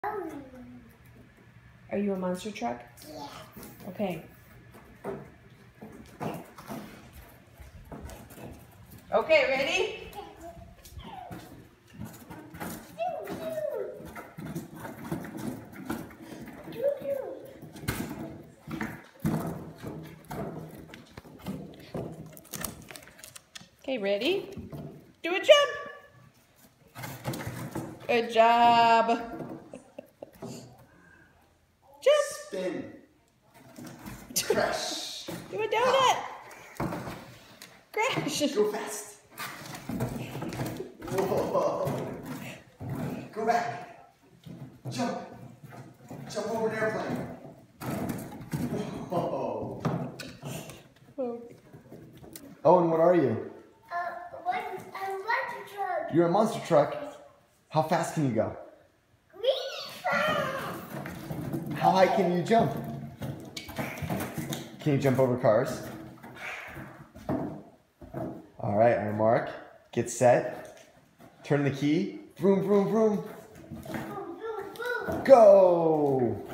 Are you a monster truck? Yeah. Okay. Okay, ready? Okay, ready? Do a jump. Good job. Jump. Spin. Crash. Do a donut. Crash. Go fast. Whoa. Go back. Jump. Jump over an airplane. Whoa. Owen, what are you? I'm a monster truck. You're a monster truck. How fast can you go? Really fast. How high can you jump? Can you jump over cars? All right, on your mark, get set, turn the key, vroom, vroom, vroom. Boom, boom, boom. Go!